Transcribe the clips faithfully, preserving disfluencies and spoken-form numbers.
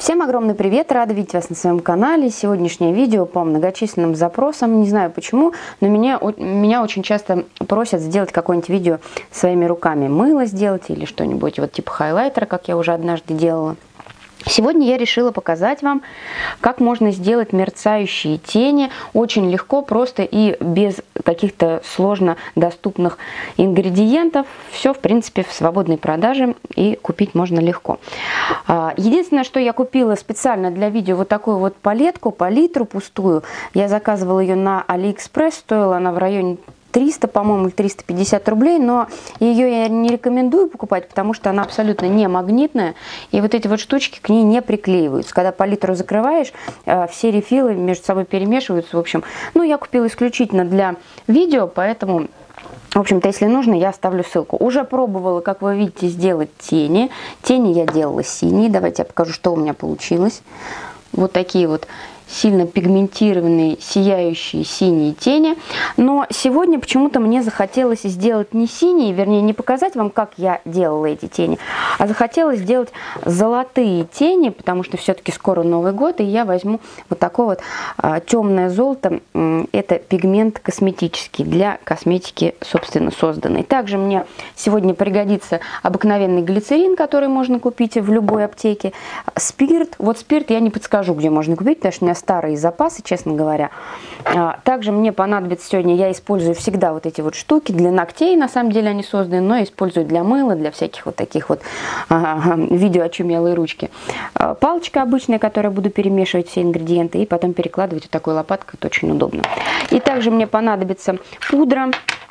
Всем огромный привет, рада видеть вас на своем канале. Сегодняшнее видео по многочисленным запросам, не знаю почему, но меня, меня очень часто просят сделать какое-нибудь видео своими руками. Мыло сделать или что-нибудь вот типа хайлайтера, как я уже однажды делала. Сегодня я решила показать вам, как можно сделать мерцающие тени очень легко, просто и без каких-то сложно доступных ингредиентов. Все, в принципе, в свободной продаже и купить можно легко. Единственное, что я купила специально для видео, вот такую вот палетку, палитру пустую. Я заказывала ее на Алиэкспресс, стоила она в районе триста, по-моему, триста пятьдесят рублей, но ее я не рекомендую покупать, потому что она абсолютно не магнитная, и вот эти вот штучки к ней не приклеиваются. Когда палитру закрываешь, все рефилы между собой перемешиваются, в общем. Ну, я купила исключительно для видео, поэтому, в общем-то, если нужно, я оставлю ссылку. Уже пробовала, как вы видите, сделать тени. Тени я делала синие. Давайте я покажу, что у меня получилось. Вот такие вот сильно пигментированные, сияющие синие тени. Но сегодня почему-то мне захотелось сделать не синие, вернее, не показать вам, как я делала эти тени, а захотелось сделать золотые тени, потому что все-таки скоро Новый год, и я возьму вот такое вот а, темное золото. Это пигмент косметический, для косметики, собственно, созданный. Также мне сегодня пригодится обыкновенный глицерин, который можно купить в любой аптеке. Спирт. Вот спирт я не подскажу, где можно купить, потому что у меня старые запасы, честно говоря. Также мне понадобится сегодня, я использую всегда вот эти вот штуки для ногтей, на самом деле они созданы, но использую для мыла, для всяких вот таких вот а, видео очумелые ручки. Палочка обычная, которая буду перемешивать все ингредиенты и потом перекладывать вот такой лопаткой, это очень удобно. И также мне понадобится пудра.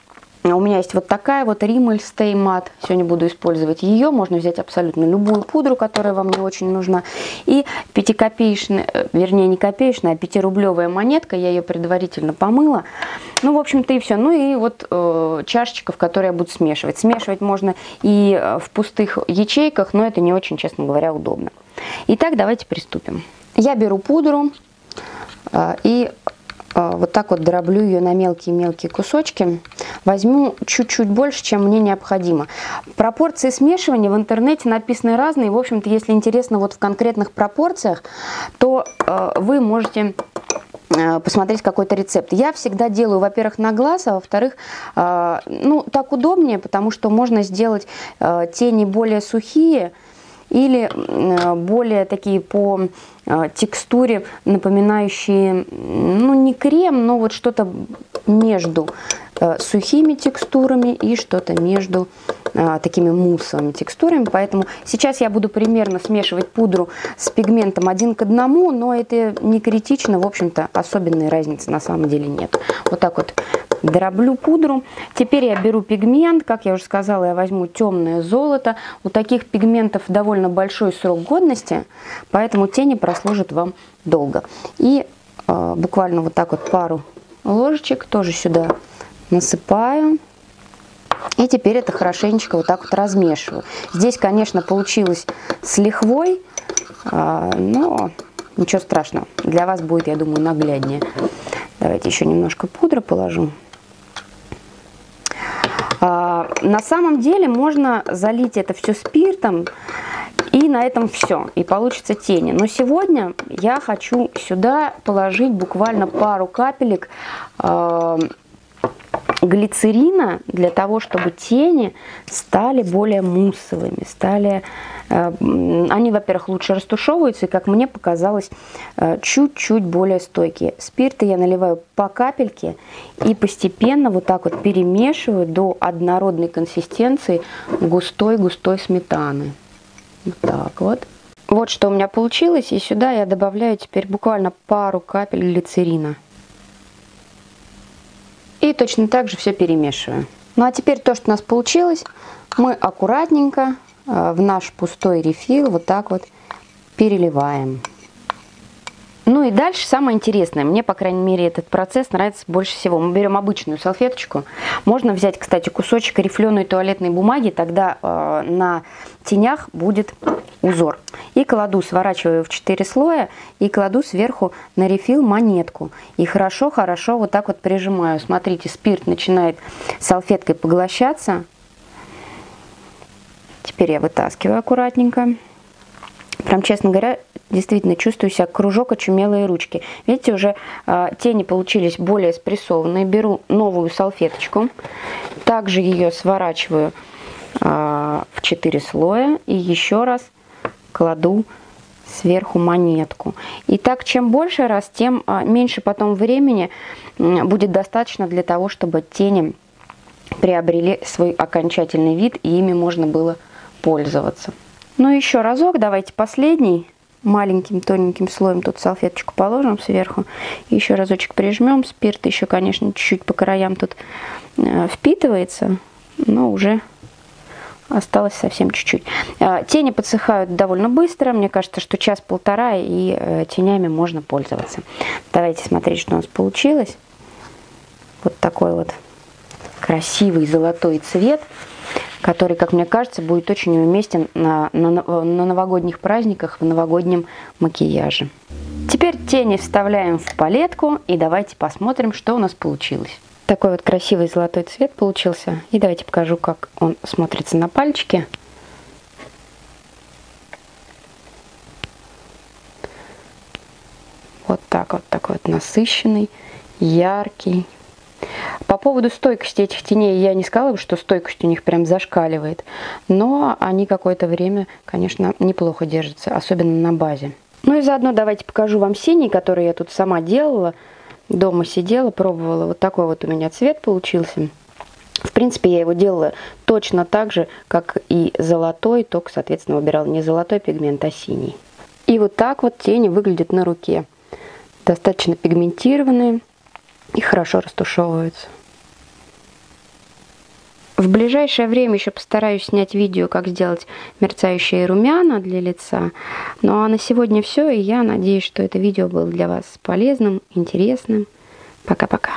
У меня есть вот такая вот Rimmel Stay Matte. Сегодня буду использовать ее. Можно взять абсолютно любую пудру, которая вам не очень нужна. И пятикопеечная, вернее не копеечная, а пятирублевая монетка. Я ее предварительно помыла. Ну, в общем-то, и все. Ну и вот э, чашечка, в которой я буду смешивать. Смешивать можно и в пустых ячейках, но это не очень, честно говоря, удобно. Итак, давайте приступим. Я беру пудру э, и вот так вот дроблю ее на мелкие-мелкие кусочки. Возьму чуть-чуть больше, чем мне необходимо. Пропорции смешивания в интернете написаны разные. В общем-то, если интересно вот в конкретных пропорциях, то э, вы можете э, посмотреть какой-то рецепт. Я всегда делаю, во-первых, на глаз, а во-вторых, э, ну, так удобнее, потому что можно сделать э, тени более сухие или э, более такие по текстуре, напоминающие, ну, не крем, но вот что-то между э, сухими текстурами и что-то между э, такими муссовыми текстурами. Поэтому сейчас я буду примерно смешивать пудру с пигментом один к одному, но это не критично, в общем-то, особенной разницы на самом деле нет. Вот так вот дроблю пудру. Теперь я беру пигмент, как я уже сказала, я возьму темное золото. У таких пигментов довольно большой срок годности, поэтому тени прослужат вам долго. И э, буквально вот так вот пару ложечек тоже сюда насыпаю. И теперь это хорошенечко вот так вот размешиваю. Здесь, конечно, получилось с лихвой, э, но ничего страшного. Для вас будет, я думаю, нагляднее. Давайте еще немножко пудры положу. На самом деле можно залить это все спиртом, и на этом все, и получится тени. Но сегодня я хочу сюда положить буквально пару капелек э, глицерина, для того, чтобы тени стали более муссовыми, стали... Они, во-первых, лучше растушевываются и, как мне показалось, чуть-чуть более стойкие. Спирта я наливаю по капельке и постепенно вот так вот перемешиваю до однородной консистенции густой-густой сметаны. Вот так вот. Вот что у меня получилось. И сюда я добавляю теперь буквально пару капель глицерина. И точно так же все перемешиваю. Ну а теперь то, что у нас получилось, мы аккуратненько в наш пустой рефил вот так вот переливаем. Ну и дальше самое интересное. Мне, по крайней мере, этот процесс нравится больше всего. Мы берем обычную салфеточку. Можно взять, кстати, кусочек рифленой туалетной бумаги, тогда э, на тенях будет узор. И кладу, сворачиваю в четыре слоя и кладу сверху на рефил монетку. И хорошо-хорошо вот так вот прижимаю. Смотрите, спирт начинает салфеткой поглощаться. Теперь я вытаскиваю аккуратненько. Прям, честно говоря, действительно чувствую себя кружок очумелые ручки. Видите, уже э, тени получились более спрессованные. Беру новую салфеточку, также ее сворачиваю э, в четыре слоя и еще раз кладу сверху монетку. И так, чем больше раз, тем э, меньше потом времени э, будет достаточно для того, чтобы тени приобрели свой окончательный вид, и ими можно было пользоваться. Ну, еще разок, давайте последний. Маленьким тоненьким слоем тут салфеточку положим сверху. Еще разочек прижмем. Спирт еще, конечно, чуть-чуть по краям тут э, впитывается, но уже осталось совсем чуть-чуть. Э, тени подсыхают довольно быстро. Мне кажется, что час-полтора, и э, тенями можно пользоваться. Давайте смотреть, что у нас получилось. Вот такой вот красивый золотой цвет, который, как мне кажется, будет очень уместен на, на, на новогодних праздниках, в новогоднем макияже. Теперь тени вставляем в палетку, и давайте посмотрим, что у нас получилось. Такой вот красивый золотой цвет получился. И давайте покажу, как он смотрится на пальчике. Вот так вот, такой вот насыщенный, яркий. По поводу стойкости этих теней я не сказала бы, что стойкость у них прям зашкаливает, но они какое-то время, конечно, неплохо держатся, особенно на базе. Ну и заодно давайте покажу вам синий, который я тут сама делала, дома сидела, пробовала. Вот такой вот у меня цвет получился. В принципе, я его делала точно так же, как и золотой, только, соответственно, выбирала не золотой пигмент, а синий. И вот так вот тени выглядят на руке. Достаточно пигментированные и хорошо растушевываются. В ближайшее время еще постараюсь снять видео, как сделать мерцающие румяна для лица. Ну а на сегодня все, и я надеюсь, что это видео было для вас полезным, интересным. Пока-пока.